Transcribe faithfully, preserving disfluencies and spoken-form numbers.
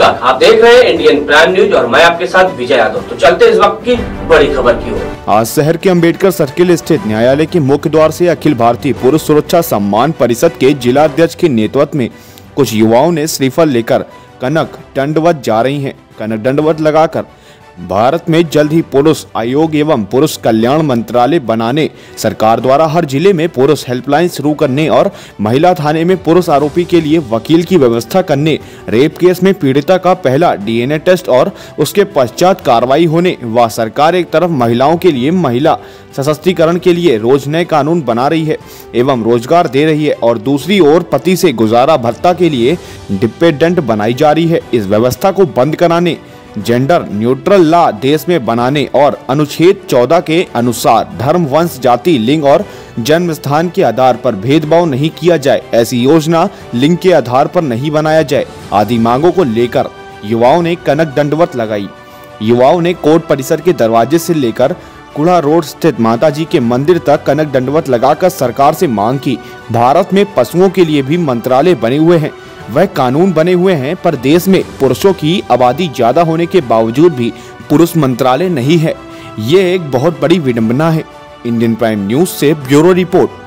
नमस्कार, आप देख रहे हैं इंडियन प्राइम न्यूज और मैं आपके साथ विजय यादव। तो चलते हैं इस वक्त की बड़ी खबर की ओर। आज शहर के अंबेडकर सर्किल स्थित न्यायालय के मुख्य द्वार से अखिल भारतीय पुरुष सुरक्षा सम्मान परिषद के जिला अध्यक्ष के नेतृत्व में कुछ युवाओं ने श्रीफल लेकर कनक दंडवत जा रही हैं। कनक दंडवत लगाकर भारत में जल्द ही पुरुष आयोग एवं पुरुष कल्याण मंत्रालय बनाने, सरकार द्वारा हर जिले में पुरुष हेल्पलाइन शुरू करने और महिला थाने में पुरुष आरोपी के लिए वकील की व्यवस्था करने, रेप केस में पीड़िता का पहला डीएनए टेस्ट और उसके पश्चात कार्रवाई होने व सरकार एक तरफ महिलाओं के लिए महिला सशक्तिकरण के लिए रोज नए कानून बना रही है एवं रोजगार दे रही है और दूसरी ओर पति से गुजारा भत्ता के लिए डिपेंडेंट बनाई जा रही है। इस व्यवस्था को बंद कराने, जेंडर न्यूट्रल लॉ देश में बनाने और अनुच्छेद चौदह के अनुसार धर्म, वंश, जाति, लिंग और जन्म स्थान के आधार पर भेदभाव नहीं किया जाए, ऐसी योजना लिंग के आधार पर नहीं बनाया जाए आदि मांगों को लेकर युवाओं ने कनक दंडवत लगाई। युवाओं ने कोर्ट परिसर के दरवाजे से लेकर कुड़ा रोड स्थित माताजी के मंदिर तक कनक दंडवत लगाकर सरकार से मांग की। भारत में पशुओं के लिए भी मंत्रालय बने हुए हैं, वह कानून बने हुए हैं, पर देश में पुरुषों की आबादी ज्यादा होने के बावजूद भी पुरुष मंत्रालय नहीं है। ये एक बहुत बड़ी विडंबना है। इंडियन प्राइम न्यूज से ब्यूरो रिपोर्ट।